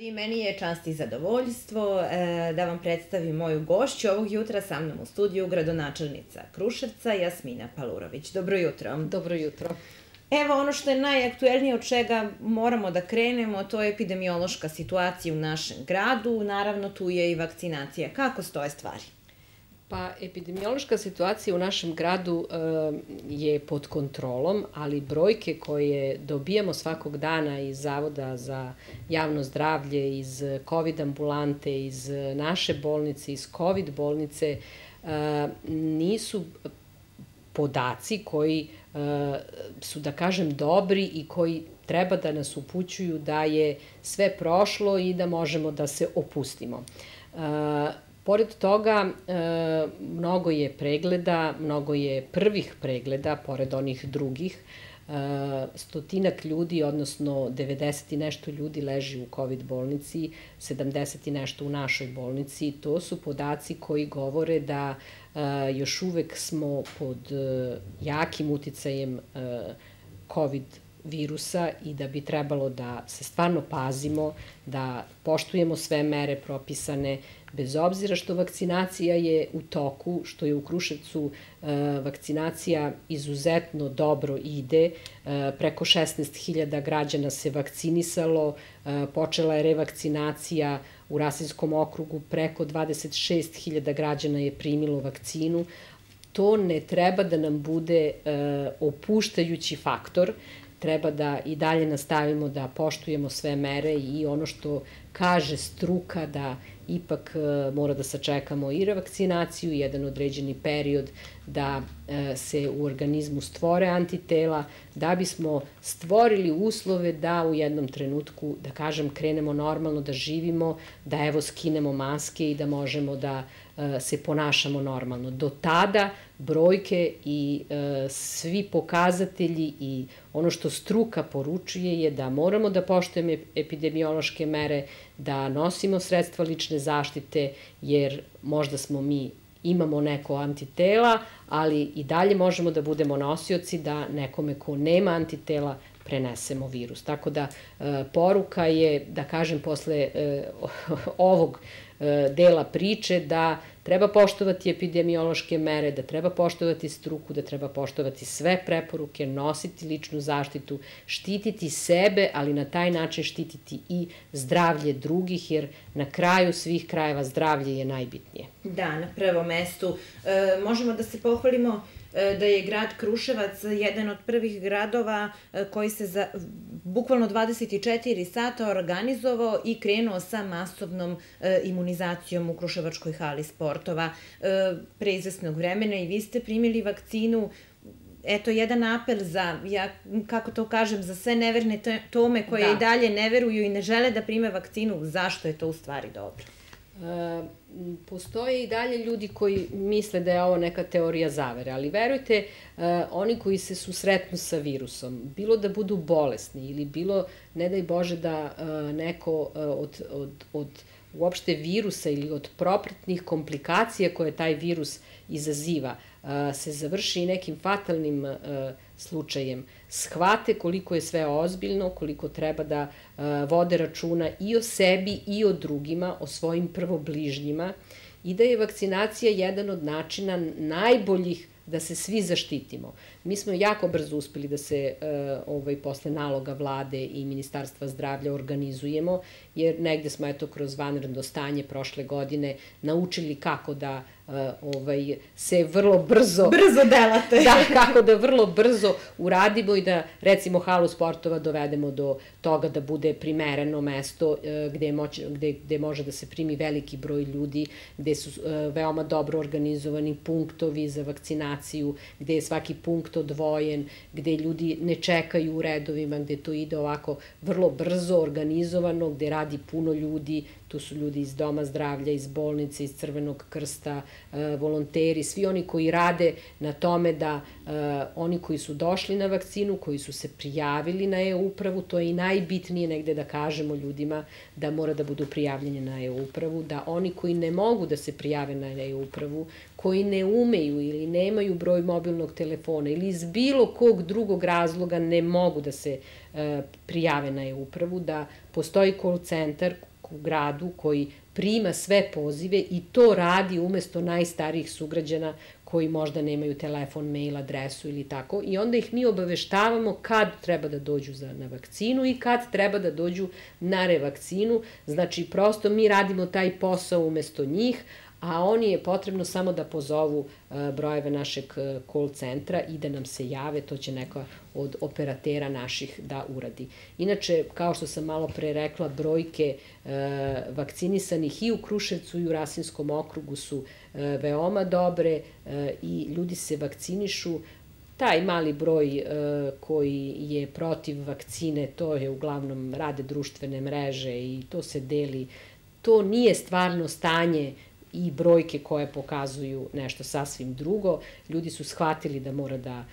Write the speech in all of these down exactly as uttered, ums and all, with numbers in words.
I meni je čast i zadovoljstvo da vam predstavim moju gošću ovog jutra sa mnom u studiju, gradonačelnica Kruševca, Jasmina Palurović. Dobro jutro. Dobro jutro. Evo, ono što je najaktuelnije od čega moramo da krenemo, to je epidemiološka situacija u našem gradu. Naravno, tu je i vakcinacija. Kako stoje stvari? Pa, epidemiološka situacija u našem gradu je pod kontrolom, ali brojke koje dobijamo svakog dana iz Zavoda za javno zdravlje, iz COVID ambulante, iz naše bolnice, iz COVID bolnice, nisu podaci koji su, da kažem, dobri i koji treba da nas upućuju da je sve prošlo i da možemo da se opustimo. Pored toga, mnogo je pregleda, mnogo je prvih pregleda, pored onih drugih. Stotinak ljudi, odnosno devedeset i nešto ljudi leži u COVID bolnici, sedamdeset i nešto u našoj bolnici. To su podaci koji govore da još uvek smo pod jakim uticajem COVID virusa i da bi trebalo da se stvarno pazimo, da poštujemo sve mere propisane, bez obzira što vakcinacija je u toku, što je u Kruševcu vakcinacija izuzetno dobro ide, preko šesnaest hiljada građana se vakcinisalo, počela je revakcinacija u Rasinskom okrugu, preko dvadeset šest hiljada građana je primilo vakcinu. To ne treba da nam bude opuštajući faktor, treba da i dalje nastavimo da poštujemo sve mere i ono što kaže struka da ipak mora da sačekamo i revakcinaciju, jedan određeni period da se u organizmu stvore antitela, da bismo stvorili uslove da u jednom trenutku, da kažem, krenemo normalno da živimo, da evo skinemo maske i da možemo da se ponašamo normalno. Do tada brojke i svi pokazatelji i ono što struka poručuje je da moramo da poštujemo epidemiološke mere, da nosimo sredstva lične zaštite, jer možda smo mi imamo neko antitela, ali i dalje možemo da budemo nosioci da nekome ko nema antitela prenesemo virus. Tako da poruka je, da kažem, posle ovog dela priče da treba poštovati epidemiološke mere, da treba poštovati struku, da treba poštovati sve preporuke, nositi ličnu zaštitu, štititi sebe, ali na taj način štititi i zdravlje drugih, jer na kraju svih krajeva zdravlje je najbitnije. Da, na prvom mestu. Možemo da se pohvalimo da je grad Kruševac jedan od prvih gradova koji se za bukvalno dvadeset četiri sata organizovao i krenuo sa masovnom imunizacijom u Kruševačkoj hali sportova. Pre izvesnog vremena i vi ste primili vakcinu. Eto, jedan apel za, ja kako to kažem, za sve neverne Tome koje i dalje ne veruju i ne žele da prime vakcinu. Zašto je to u stvari dobro? Postoje i dalje ljudi koji misle da je ovo neka teorija zavere, ali verujte, oni koji se susretnu sa virusom, bilo da budu bolesni ili bilo, ne daj Bože, da neko od, od, od uopšte virusa ili od propratnih komplikacija koje taj virus izaziva, se završi nekim fatalnim slučajem, shvate koliko je sve ozbiljno, koliko treba da vode računa i o sebi i o drugima, o svojim prvobližnjima i da je vakcinacija jedan od načina najboljih da se svi zaštitimo. Mi smo jako brzo uspeli da se posle naloga vlade i Ministarstva zdravlja organizujemo, jer negde smo eto kroz vanredno stanje prošle godine naučili kako da se vrlo brzo... Brzo delate. Da, kako da vrlo brzo uradimo i da, recimo, halu sportova dovedemo do toga da bude primereno mesto gde može da se primi veliki broj ljudi, gde su veoma dobro organizovani punktovi za vakcinaciju, gde je svaki punkt odvojen, gde ljudi ne čekaju u redovima, gde to ide ovako vrlo brzo, organizovano, gde radi puno ljudi. Tu su ljudi iz Doma zdravlja, iz bolnice, iz Crvenog krsta, volonteri, svi oni koji rade na tome da oni koji su došli na vakcinu, koji su se prijavili na e-upravu, to je i najbitnije negde da kažemo ljudima da mora da budu prijavljeni na e-upravu, da oni koji ne mogu da se prijave na e-upravu, koji ne umeju ili nemaju broj mobilnog telefona ili iz bilo kog drugog razloga ne mogu da se prijave na e-upravu, da postoji call centar u gradu koji prima sve pozive i to radi umesto najstarijih sugrađana koji možda nemaju telefon, mail, adresu ili tako. I onda ih mi obaveštavamo kad treba da dođu za, na vakcinu i kad treba da dođu na revakcinu. Znači, prosto mi radimo taj posao umesto njih, a oni je potrebno samo da pozovu brojeve našeg call centra i da nam se jave, to će neka od operatera naših da uradi. Inače, kao što sam malo pre rekla, brojke vakcinisanih i u Kruševcu i u Rasinskom okrugu su veoma dobre i ljudi se vakcinišu. Taj mali broj koji je protiv vakcine, to je uglavnom rade društvene mreže i to se deli. To nije stvarno stanje i brojke koje pokazuju nešto sasvim drugo. Ljudi su shvatili da mora da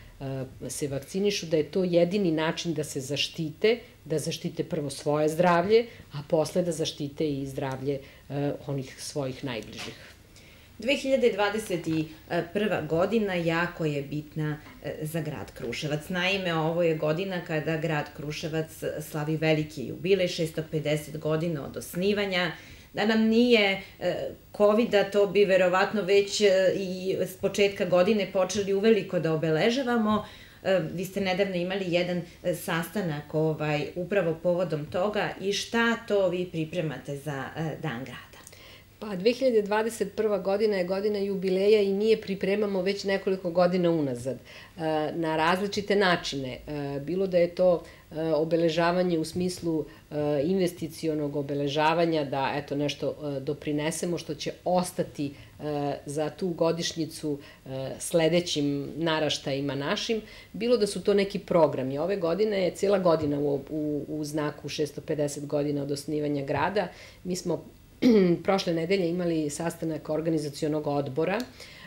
se vakcinišu, da je to jedini način da se zaštite, da zaštite prvo svoje zdravlje, a posle da zaštite i zdravlje onih svojih najbližih. dve hiljade dvadeset prva godina jako je bitna za grad Kruševac. Naime, ovo je godina kada grad Kruševac slavi veliki jubilej, šesto pedeset godina od osnivanja. Da nam nije kovida, to bi verovatno već i s početka godine počeli uveliko da obeležavamo. Vi ste nedavno imali jedan sastanak upravo povodom toga i šta to vi pripremate za Dan grada? Pa, dve hiljade dvadeset prva godina je godina jubileja i mi je pripremamo već nekoliko godina unazad, na različite načine. Bilo da je to obeležavanje u smislu investicionog obeležavanja, da eto nešto doprinesemo što će ostati za tu godišnjicu sledećim naraštajima našim, bilo da su to neki programi. Ove godine je cijela godina u, u, u znaku šesto pedeset godina od osnivanja grada. Mi smo prošle nedelje imali sastanak organizacionog odbora,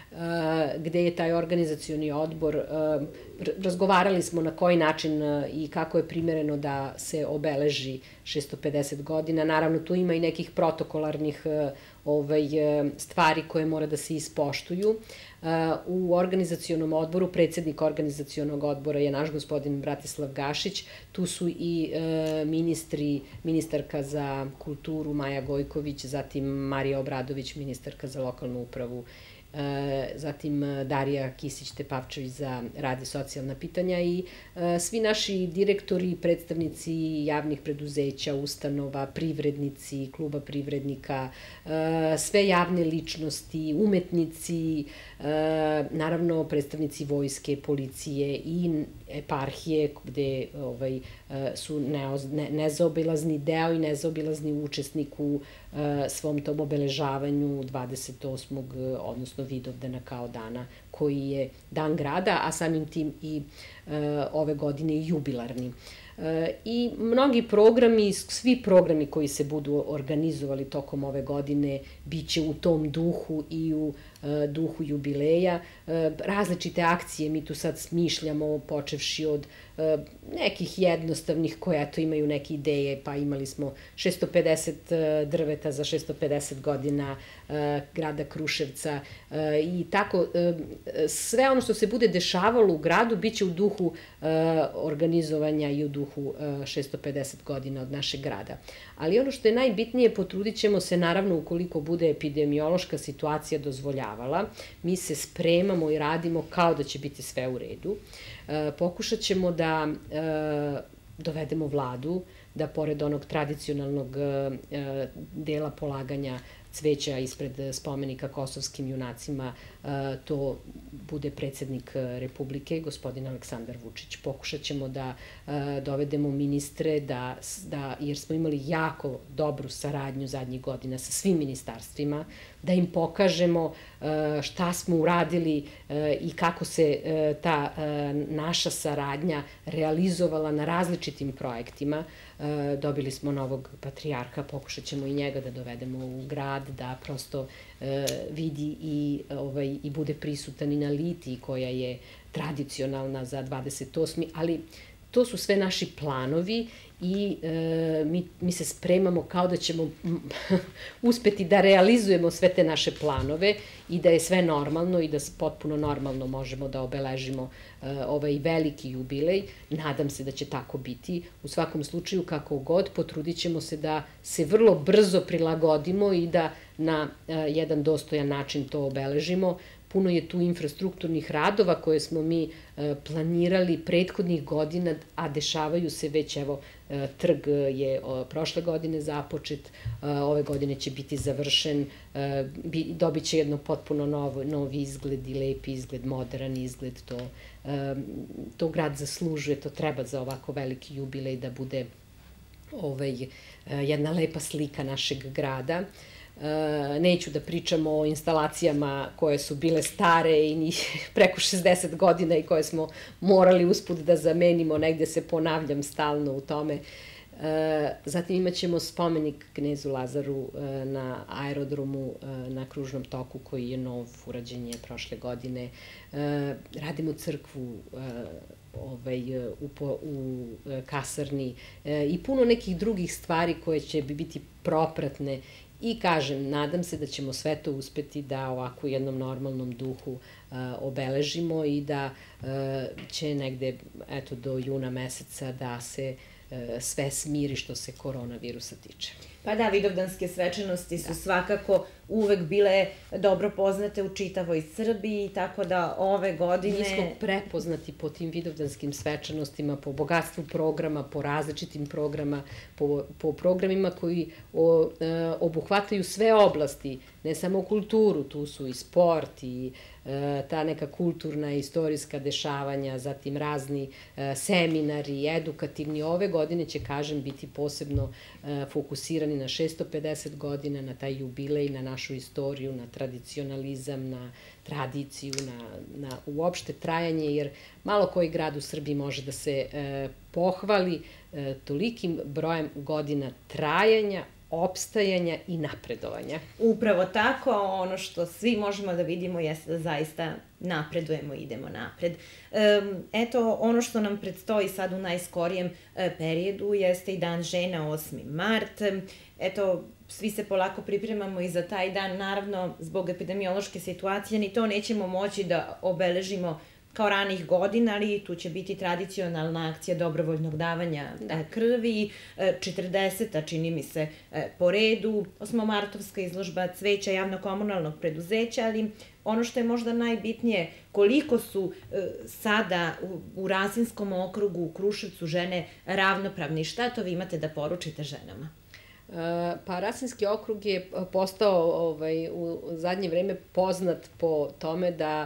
gde je taj organizacioni odbor, razgovarali smo na koji način i kako je primereno da se obeleži šesto pedeset godina. Naravno, tu ima i nekih protokolarnih stvari koje mora da se ispoštuju. U organizacionom odboru, predsednik organizacionog odbora je naš gospodin Bratislav Gašić, tu su i ministri, ministarka za kulturu Maja Gojković, zatim Marija Obradović, ministarka za lokalnu upravu, zatim Darija Kisić-Tepavčević za rad i socijalna pitanja i svi naši direktori, predstavnici javnih preduzeća, ustanova, privrednici, kluba privrednika, sve javne ličnosti, umetnici, naravno predstavnici vojske, policije i eparhije gde su nezaobilazni deo i nezaobilazni učesnik u svom tom obeležavanju dvadeset osmog odnosno Vidovdana kao dana koji je Dan grada, a samim tim i ove godine jubilarni. I mnogi programi, svi programi koji se budu organizovali tokom ove godine biće u tom duhu i u duhu jubileja. Različite akcije mi tu sad smišljamo, počevši od nekih jednostavnih koje eto imaju neke ideje, pa imali smo šesto pedeset drveta za šesto pedeset godina grada Kruševca i tako sve ono što se bude dešavalo u gradu biće u duhu organizovanja i u duhu šesto pedeset godina od našeg grada. Ali ono što je najbitnije, potrudit ćemo se naravno ukoliko bude epidemiološka situacija dozvoljavala, mi se spremamo i radimo kao da će biti sve u redu. Pokušat ćemo da dovedemo vladu, da pored onog tradicionalnog dela polaganja cveća ispred spomenika kosovskim junacima, to bude predsednik Republike, gospodin Aleksandar Vučić. Pokušat ćemo da dovedemo ministre, da, da, jer smo imali jako dobru saradnju zadnjih godina sa svim ministarstvima, da im pokažemo šta smo uradili i kako se ta naša saradnja realizovala na različitim projektima. Dobili smo novog patrijarha, pokušat ćemo i njega da dovedemo u grad, da prosto vidi i, ovaj, i bude prisutan i na litiji koja je tradicionalna za dvadeset osmi ali to su sve naši planovi i e, mi, mi se spremamo kao da ćemo uspeti da realizujemo sve te naše planove i da je sve normalno i da potpuno normalno možemo da obeležimo e, ovaj veliki jubilej. Nadam se da će tako biti. U svakom slučaju, kako god, potrudit ćemo se da se vrlo brzo prilagodimo i da na e, jedan dostojan način to obeležimo. Puno je tu infrastrukturnih radova koje smo mi planirali prethodnih godina, a dešavaju se već, evo, trg je prošle godine započet, ove godine će biti završen, dobit će jedno potpuno novo, novi izgled i lepi izgled, modern izgled, to, to grad zaslužuje, to treba za ovako veliki jubilej da bude ovaj, jedna lepa slika našeg grada. Neću da pričam o instalacijama koje su bile stare i preko šezdeset godina i koje smo morali usput da zamenimo, negde se ponavljam stalno u tome. Zatim imat ćemo spomenik knezu Lazaru na aerodromu na Kružnom toku koji je nov, urađen je prošle godine. Radimo crkvu ovaj, u, u kasarni i puno nekih drugih stvari koje će biti propratne. I kažem, nadam se da ćemo sve to uspeti da ovako u jednom normalnom duhu uh, obeležimo i da uh, će negde, eto, do juna meseca da se uh, sve smiri što se koronavirusa tiče. Pa da, vidovdanske svečanosti su svakako uvek bile dobro poznate u čitavoj Srbiji, tako da ove godine... Mi smo prepoznati po tim vidovdanskim svečanostima, po bogatstvu programa, po različitim programa, po, po programima koji o, e, obuhvataju sve oblasti, ne samo kulturu, tu su i sport i e, ta neka kulturna i istorijska dešavanja, zatim razni e, seminari, edukativni. Ove godine će, kažem, biti posebno e, fokusirani na šesto pedeset godina, na taj jubilej, na našu istoriju, na tradicionalizam, na tradiciju, na, na uopšte trajanje, jer malo koji grad u Srbiji može da se e, pohvali e, tolikim brojem godina trajanja, opstajanja i napredovanja. Upravo tako, ono što svi možemo da vidimo jeste da zaista napredujemo, idemo napred. Eto, ono što nam predstoji sad u najskorijem periodu jeste i Dan žena, osmi mart. Eto, svi se polako pripremamo i za taj dan, naravno, zbog epidemiološke situacije, ni to nećemo moći da obeležimo kao ranih godina, ali tu će biti tradicionalna akcija dobrovoljnog davanja krvi, četrdeseta, čini mi se, po redu, osmomartovska izložba cveća javno-komunalnog preduzeća, ali ono što je možda najbitnije, koliko su sada u Rasinskom okrugu, u Kruševcu, žene ravnopravni. Šta to vi imate da poručite ženama? Pa Rasinski okrug je postao ovaj, u zadnje vreme poznat po tome da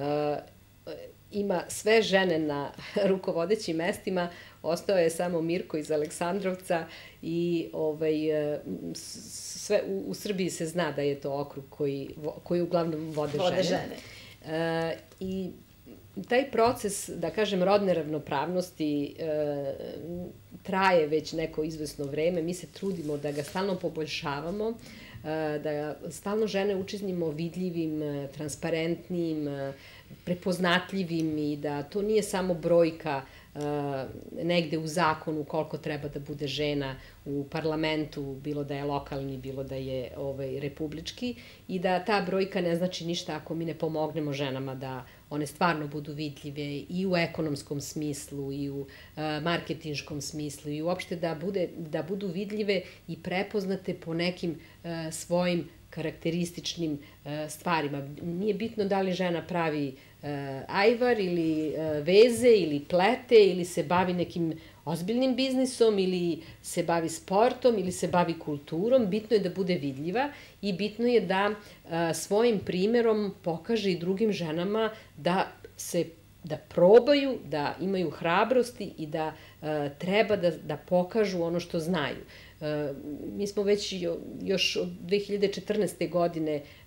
ima sve žene na rukovodećim mestima, ostao je samo Mirko iz Aleksandrovca i ovaj, sve, u, u Srbiji se zna da je to okrug koji, koji uglavnom vode, vode žene. žene. E, I taj proces, da kažem, rodne ravnopravnosti e, traje već neko izvesno vreme. Mi se trudimo da ga stalno poboljšavamo, e, da ga stalno žene učinimo vidljivim, transparentnim, prepoznatljivim i da to nije samo brojka uh, negde u zakonu koliko treba da bude žena u parlamentu, bilo da je lokalni, bilo da je ovaj, republički, i da ta brojka ne znači ništa ako mi ne pomognemo ženama da one stvarno budu vidljive i u ekonomskom smislu, i u uh, marketinškom smislu, i uopšte da, bude, da budu vidljive i prepoznate po nekim uh, svojim karakterističnim uh, stvarima. Nije bitno da li žena pravi uh, ajvar ili uh, veze ili plete ili se bavi nekim ozbiljnim biznisom ili se bavi sportom ili se bavi kulturom. Bitno je da bude vidljiva i bitno je da uh, svojim primerom pokaže i drugim ženama da se da probaju, da imaju hrabrosti i da uh, treba da, da pokažu ono što znaju. Mi smo već još od dve hiljade četrnaeste. godine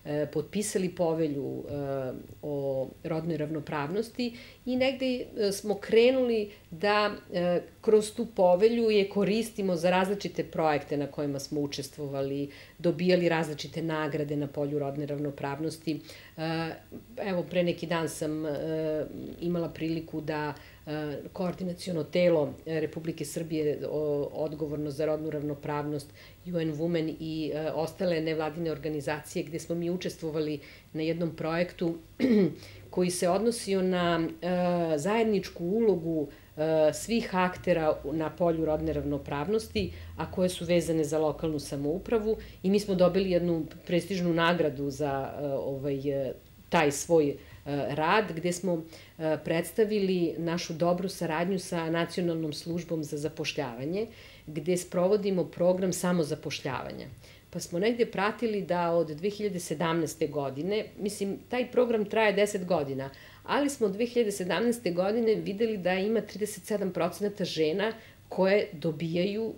potpisali povelju o rodnoj ravnopravnosti i negde smo krenuli da kroz tu povelju je koristimo za različite projekte na kojima smo učestvovali, dobijali različite nagrade na polju rodne ravnopravnosti. Evo, pre neki dan sam imala priliku da koordinaciono telo Republike Srbije odgovorno za rodnu ravnopravnost, U N Women i ostale nevladine organizacije gde smo mi učestvovali na jednom projektu koji se odnosio na zajedničku ulogu svih aktera na polju rodne ravnopravnosti, a koje su vezane za lokalnu samoupravu, i mi smo dobili jednu prestižnu nagradu za taj svoj rad, gde smo predstavili našu dobru saradnju sa Nacionalnom službom za zapošljavanje, gde sprovodimo program samozapošljavanja. Pa smo negde pratili da od dve hiljade sedamnaeste. godine, mislim, taj program traje deset godina, ali smo od dve hiljade sedamnaeste. godine videli da ima trideset sedam procenata žena koje dobijaju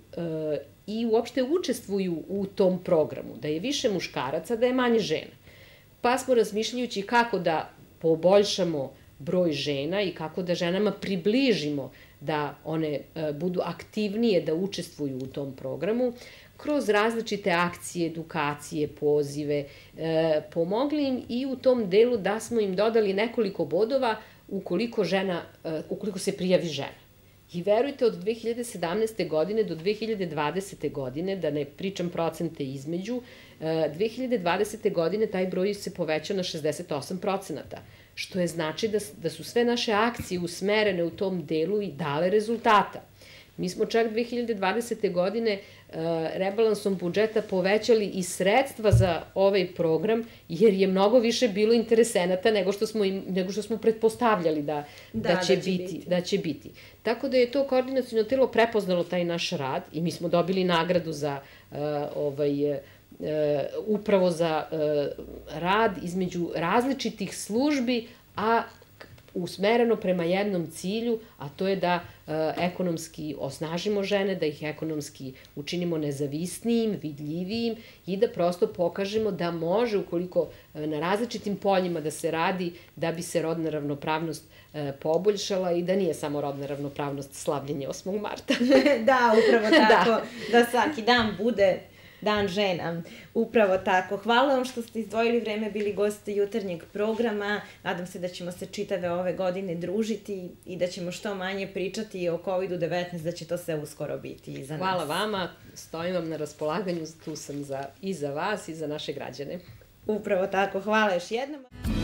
i uopšte učestvuju u tom programu, da je više muškaraca, da je manje žena. Pa smo razmišljajući kako da poboljšamo broj žena i kako da ženama približimo da one budu aktivnije da učestvuju u tom programu, kroz različite akcije, edukacije, pozive, pomogli im i u tom delu da smo im dodali nekoliko bodova ukoliko žena, ukoliko se prijavi žena. I verujte, od dve hiljade sedamnaeste. godine do dve hiljade dvadesete. godine, da ne pričam procente između, dve hiljade dvadesete. godine taj broj se povećao na šezdeset osam procenata, što je znači da su sve naše akcije usmerene u tom delu i dale rezultata. Mi smo čak dve hiljade dvadesete. godine rebalansom budžeta povećali i sredstva za ovaj program, jer je mnogo više bilo interesenata nego što smo, nego što smo pretpostavljali da, da, da, će, da, će biti, da će biti. Tako da je to koordinaciono telo prepoznalo taj naš rad i mi smo dobili nagradu za uh, ovaj, uh, upravo za uh, rad između različitih službi, a usmereno prema jednom cilju, a to je da ekonomski osnažimo žene, da ih ekonomski učinimo nezavisnijim, vidljivijim i da prosto pokažemo da može, ukoliko na različitim poljima da se radi, da bi se rodna ravnopravnost poboljšala i da nije samo rodna ravnopravnost slavljenje osmog marta. Da, upravo tako, da. da svaki dan bude Dan žena. Upravo tako. Hvala vam što ste izdvojili vreme, bili gosti jutarnjeg programa. Nadam se da ćemo se čitave ove godine družiti i da ćemo što manje pričati o kovidu devetnaest, da će to sve uskoro biti i za nas. Hvala vama, stojim vam na raspolaganju, tu sam za, i za vas i za naše građane. Upravo tako. Hvala još jednom.